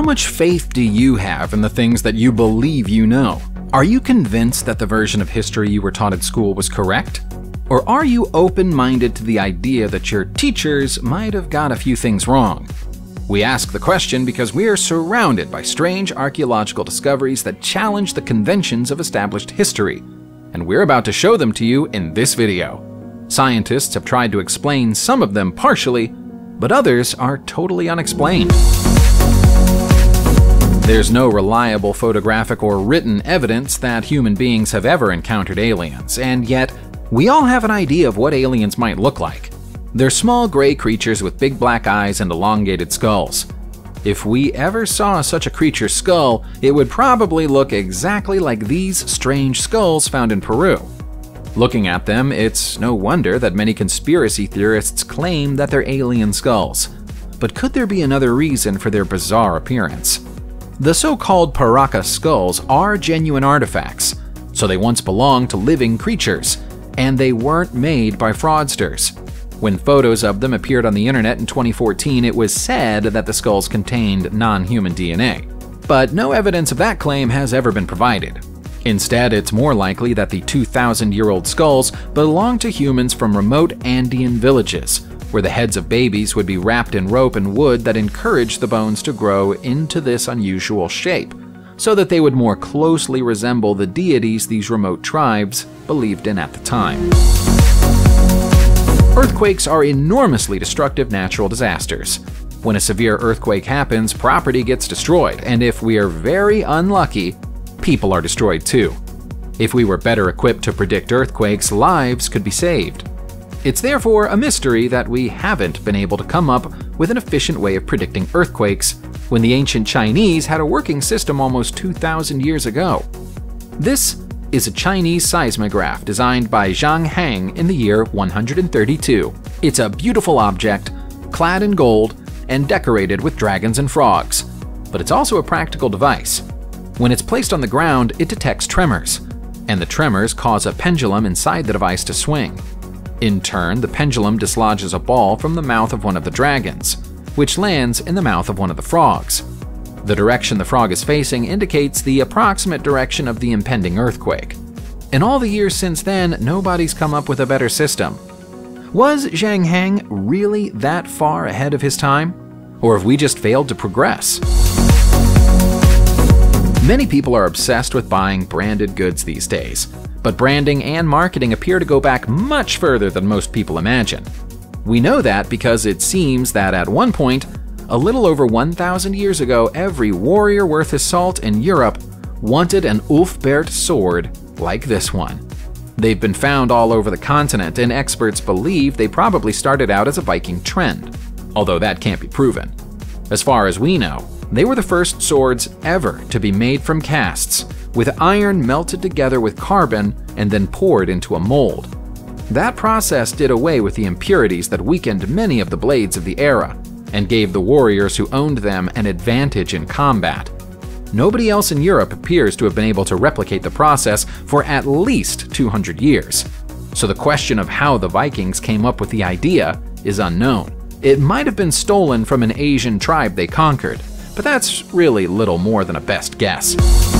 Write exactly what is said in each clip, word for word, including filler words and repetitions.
How much faith do you have in the things that you believe you know? Are you convinced that the version of history you were taught at school was correct? Or are you open-minded to the idea that your teachers might have got a few things wrong? We ask the question because we are surrounded by strange archaeological discoveries that challenge the conventions of established history, and we're about to show them to you in this video. Scientists have tried to explain some of them partially, but others are totally unexplained. There's no reliable photographic or written evidence that human beings have ever encountered aliens, and yet we all have an idea of what aliens might look like. They're small gray creatures with big black eyes and elongated skulls. If we ever saw such a creature's skull, it would probably look exactly like these strange skulls found in Peru. Looking at them, it's no wonder that many conspiracy theorists claim that they're alien skulls. But could there be another reason for their bizarre appearance? The so-called Paracas skulls are genuine artifacts, so they once belonged to living creatures, and they weren't made by fraudsters. When photos of them appeared on the internet in twenty fourteen, it was said that the skulls contained non-human D N A. But no evidence of that claim has ever been provided. Instead, it's more likely that the two thousand year old skulls belong to humans from remote Andean villages, where the heads of babies would be wrapped in rope and wood that encouraged the bones to grow into this unusual shape, so that they would more closely resemble the deities these remote tribes believed in at the time. Earthquakes are enormously destructive natural disasters. When a severe earthquake happens, property gets destroyed, and if we are very unlucky, people are destroyed too. If we were better equipped to predict earthquakes, lives could be saved. It's therefore a mystery that we haven't been able to come up with an efficient way of predicting earthquakes, when the ancient Chinese had a working system almost two thousand years ago. This is a Chinese seismograph designed by Zhang Heng in the year one hundred thirty-two. It's a beautiful object, clad in gold and decorated with dragons and frogs. But it's also a practical device. When it's placed on the ground, it detects tremors, and the tremors cause a pendulum inside the device to swing. In turn, the pendulum dislodges a ball from the mouth of one of the dragons, which lands in the mouth of one of the frogs. The direction the frog is facing indicates the approximate direction of the impending earthquake. In all the years since then, nobody's come up with a better system. Was Zhang Heng really that far ahead of his time? Or have we just failed to progress? Many people are obsessed with buying branded goods these days, but branding and marketing appear to go back much further than most people imagine. We know that because it seems that at one point, a little over one thousand years ago, every warrior worth his salt in Europe wanted an Ulfbert sword like this one. They've been found all over the continent, and experts believe they probably started out as a Viking trend, although that can't be proven. As far as we know, they were the first swords ever to be made from casts, with iron melted together with carbon and then poured into a mold. That process did away with the impurities that weakened many of the blades of the era, and gave the warriors who owned them an advantage in combat. Nobody else in Europe appears to have been able to replicate the process for at least two hundred years. So the question of how the Vikings came up with the idea is unknown. It might have been stolen from an Asian tribe they conquered, but that's really little more than a best guess.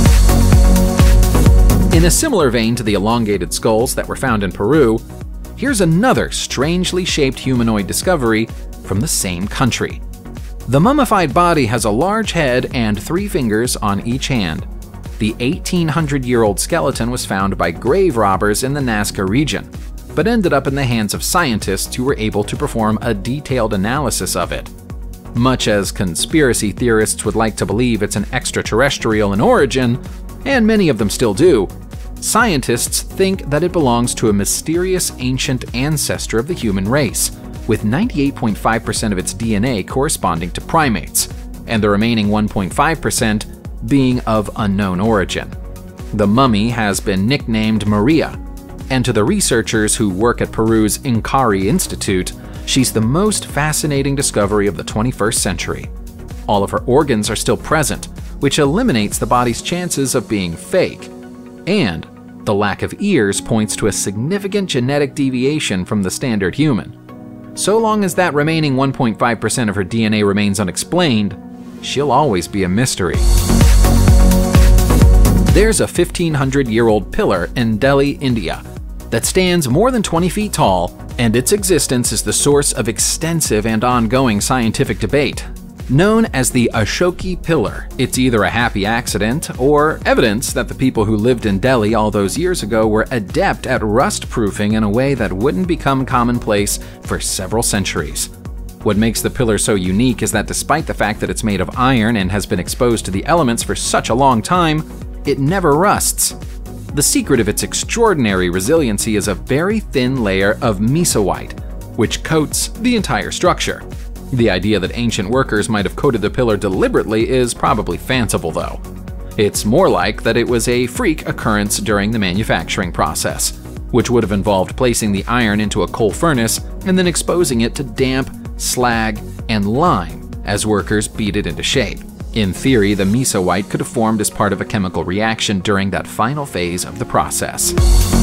In a similar vein to the elongated skulls that were found in Peru, here's another strangely shaped humanoid discovery from the same country. The mummified body has a large head and three fingers on each hand. The eighteen hundred year old skeleton was found by grave robbers in the Nazca region, but ended up in the hands of scientists who were able to perform a detailed analysis of it. Much as conspiracy theorists would like to believe it's an extraterrestrial in origin, and many of them still do, scientists think that it belongs to a mysterious ancient ancestor of the human race, with ninety-eight point five percent of its D N A corresponding to primates, and the remaining one point five percent being of unknown origin. The mummy has been nicknamed Maria, and to the researchers who work at Peru's Inkari Institute, she's the most fascinating discovery of the twenty-first century. All of her organs are still present, which eliminates the body's chances of being fake, and the lack of ears points to a significant genetic deviation from the standard human. So long as that remaining one point five percent of her D N A remains unexplained, she'll always be a mystery. There's a fifteen hundred year old pillar in Delhi, India, that stands more than twenty feet tall, and its existence is the source of extensive and ongoing scientific debate. Known as the Ashoki Pillar, it's either a happy accident or evidence that the people who lived in Delhi all those years ago were adept at rust-proofing in a way that wouldn't become commonplace for several centuries. What makes the pillar so unique is that despite the fact that it's made of iron and has been exposed to the elements for such a long time, it never rusts. The secret of its extraordinary resiliency is a very thin layer of mesowite, which coats the entire structure. The idea that ancient workers might have coated the pillar deliberately is probably fanciful, though. It's more like that it was a freak occurrence during the manufacturing process, which would have involved placing the iron into a coal furnace and then exposing it to damp, slag, and lime as workers beat it into shape. In theory, the mesowite could have formed as part of a chemical reaction during that final phase of the process.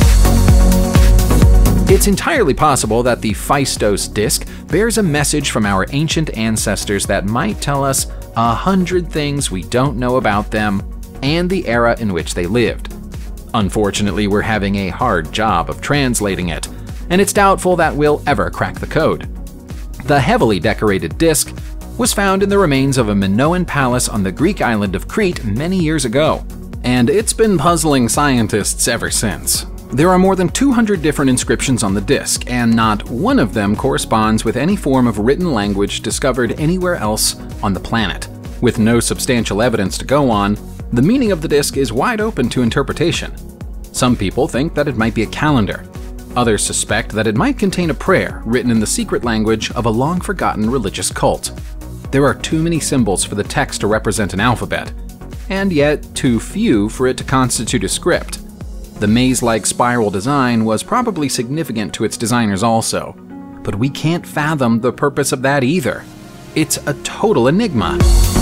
It's entirely possible that the Phaistos disk bears a message from our ancient ancestors that might tell us a hundred things we don't know about them and the era in which they lived. Unfortunately, we're having a hard job of translating it, and it's doubtful that we'll ever crack the code. The heavily decorated disk was found in the remains of a Minoan palace on the Greek island of Crete many years ago, and it's been puzzling scientists ever since. There are more than two hundred different inscriptions on the disk, and not one of them corresponds with any form of written language discovered anywhere else on the planet. With no substantial evidence to go on, the meaning of the disk is wide open to interpretation. Some people think that it might be a calendar. Others suspect that it might contain a prayer written in the secret language of a long-forgotten religious cult. There are too many symbols for the text to represent an alphabet, and yet too few for it to constitute a script. The maze-like spiral design was probably significant to its designers also, but we can't fathom the purpose of that either. It's a total enigma.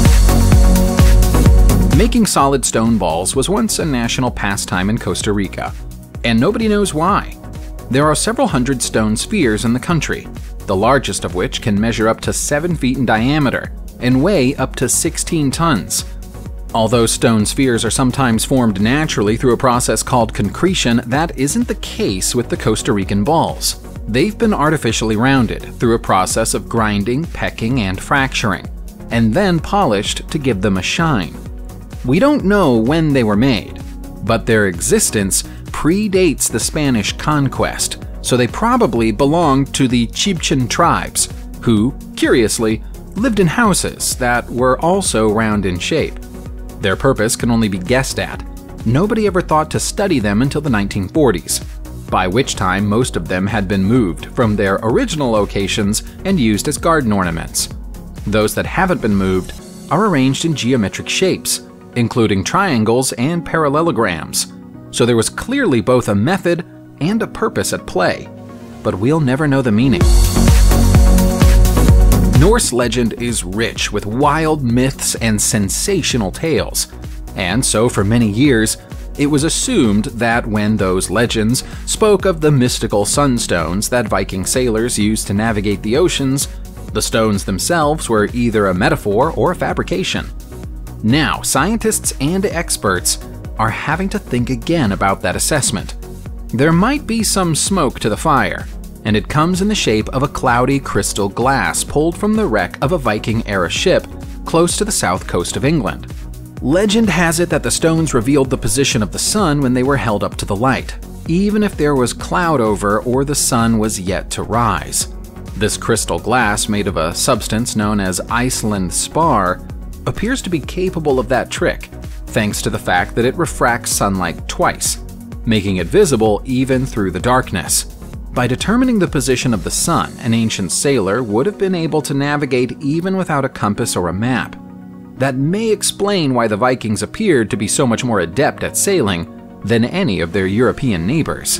Making solid stone balls was once a national pastime in Costa Rica, and nobody knows why. There are several hundred stone spheres in the country, the largest of which can measure up to seven feet in diameter and weigh up to sixteen tons. Although stone spheres are sometimes formed naturally through a process called concretion, that isn't the case with the Costa Rican balls. They've been artificially rounded through a process of grinding, pecking, and fracturing, and then polished to give them a shine. We don't know when they were made, but their existence predates the Spanish conquest, so they probably belonged to the Chibchan tribes, who, curiously, lived in houses that were also round in shape. Their purpose can only be guessed at. Nobody ever thought to study them until the nineteen forties, by which time most of them had been moved from their original locations and used as garden ornaments. Those that haven't been moved are arranged in geometric shapes, including triangles and parallelograms, so there was clearly both a method and a purpose at play, but we'll never know the meaning. Norse legend is rich with wild myths and sensational tales, and so for many years, it was assumed that when those legends spoke of the mystical sunstones that Viking sailors used to navigate the oceans, the stones themselves were either a metaphor or a fabrication. Now, scientists and experts are having to think again about that assessment. There might be some smoke to the fire, and it comes in the shape of a cloudy crystal glass pulled from the wreck of a Viking-era ship close to the south coast of England. Legend has it that the stones revealed the position of the sun when they were held up to the light, even if there was cloud over or the sun was yet to rise. This crystal glass, made of a substance known as Iceland spar, appears to be capable of that trick, thanks to the fact that it refracts sunlight twice, making it visible even through the darkness. By determining the position of the sun, an ancient sailor would have been able to navigate even without a compass or a map. That may explain why the Vikings appeared to be so much more adept at sailing than any of their European neighbors.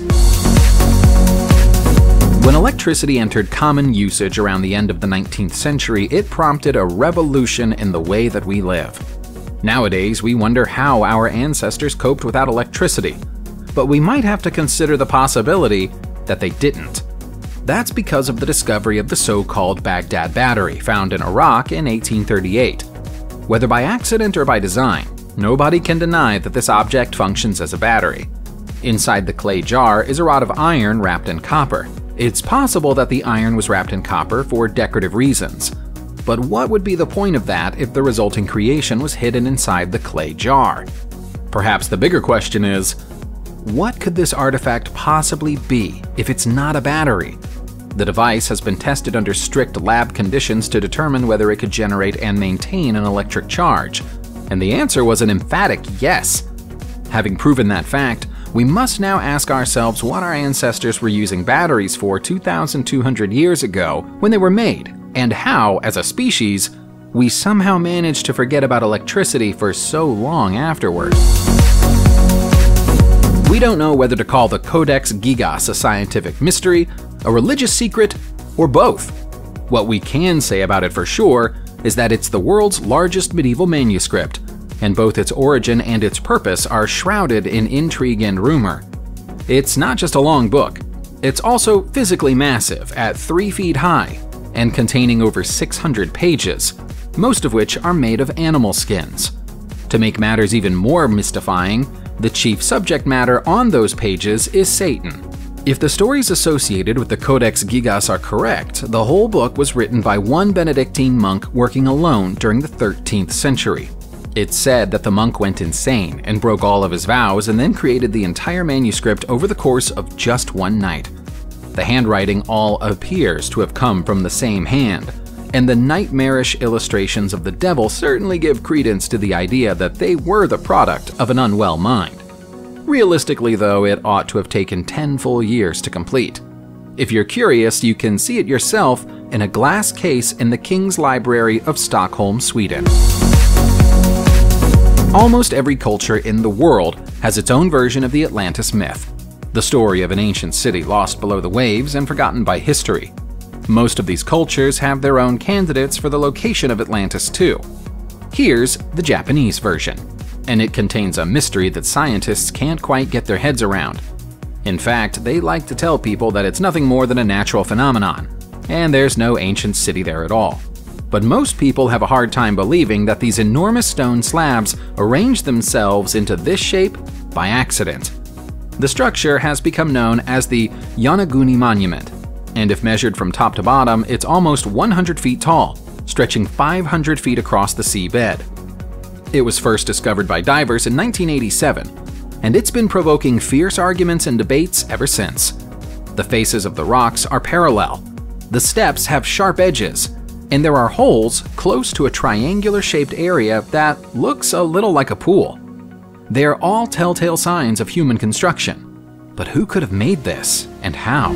When electricity entered common usage around the end of the nineteenth century, it prompted a revolution in the way that we live. Nowadays, we wonder how our ancestors coped without electricity, but we might have to consider the possibility that they didn't. That's because of the discovery of the so-called Baghdad Battery, found in Iraq in eighteen thirty-eight. Whether by accident or by design, nobody can deny that this object functions as a battery. Inside the clay jar is a rod of iron wrapped in copper. It's possible that the iron was wrapped in copper for decorative reasons. But what would be the point of that if the resulting creation was hidden inside the clay jar? Perhaps the bigger question is, what could this artifact possibly be if it's not a battery? The device has been tested under strict lab conditions to determine whether it could generate and maintain an electric charge, and the answer was an emphatic yes. Having proven that fact, we must now ask ourselves what our ancestors were using batteries for two thousand two hundred years ago when they were made, and how, as a species, we somehow managed to forget about electricity for so long afterward. We don't know whether to call the Codex Gigas a scientific mystery, a religious secret, or both. What we can say about it for sure is that it's the world's largest medieval manuscript, and both its origin and its purpose are shrouded in intrigue and rumor. It's not just a long book, it's also physically massive at three feet high and containing over six hundred pages, most of which are made of animal skins. To make matters even more mystifying, the chief subject matter on those pages is Satan. If the stories associated with the Codex Gigas are correct, the whole book was written by one Benedictine monk working alone during the thirteenth century. It's said that the monk went insane and broke all of his vows and then created the entire manuscript over the course of just one night. The handwriting all appears to have come from the same hand, and the nightmarish illustrations of the devil certainly give credence to the idea that they were the product of an unwell mind. Realistically, though, it ought to have taken ten full years to complete. If you're curious, you can see it yourself in a glass case in the King's Library of Stockholm, Sweden. Almost every culture in the world has its own version of the Atlantis myth, the story of an ancient city lost below the waves and forgotten by history. Most of these cultures have their own candidates for the location of Atlantis too. Here's the Japanese version, and it contains a mystery that scientists can't quite get their heads around. In fact, they like to tell people that it's nothing more than a natural phenomenon, and there's no ancient city there at all. But most people have a hard time believing that these enormous stone slabs arranged themselves into this shape by accident. The structure has become known as the Yonaguni Monument, and if measured from top to bottom, it's almost one hundred feet tall, stretching five hundred feet across the seabed. It was first discovered by divers in nineteen eighty-seven, and it's been provoking fierce arguments and debates ever since. The faces of the rocks are parallel, the steps have sharp edges, and there are holes close to a triangular-shaped area that looks a little like a pool. They are all telltale signs of human construction. But who could have made this, and how?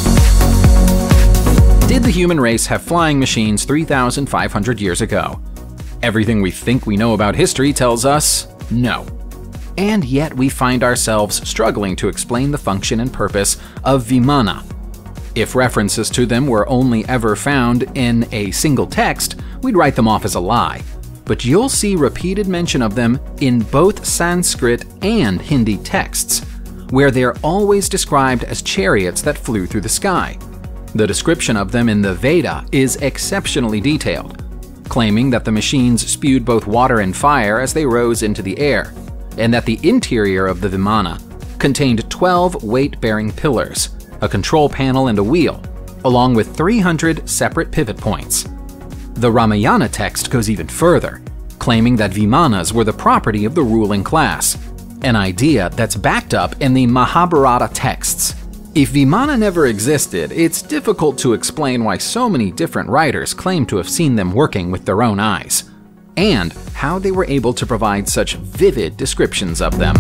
Did the human race have flying machines three thousand five hundred years ago? Everything we think we know about history tells us no. And yet we find ourselves struggling to explain the function and purpose of Vimana. If references to them were only ever found in a single text, we'd write them off as a lie. But you'll see repeated mention of them in both Sanskrit and Hindi texts, where they're always described as chariots that flew through the sky. The description of them in the Veda is exceptionally detailed, claiming that the machines spewed both water and fire as they rose into the air, and that the interior of the Vimana contained twelve weight-bearing pillars, a control panel and a wheel, along with three hundred separate pivot points. The Ramayana text goes even further, claiming that Vimanas were the property of the ruling class, an idea that's backed up in the Mahabharata texts. If Vimana never existed, it's difficult to explain why so many different writers claim to have seen them working with their own eyes, and how they were able to provide such vivid descriptions of them.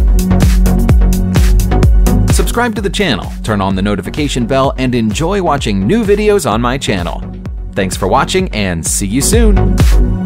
Subscribe to the channel, turn on the notification bell, and enjoy watching new videos on my channel. Thanks for watching, and see you soon!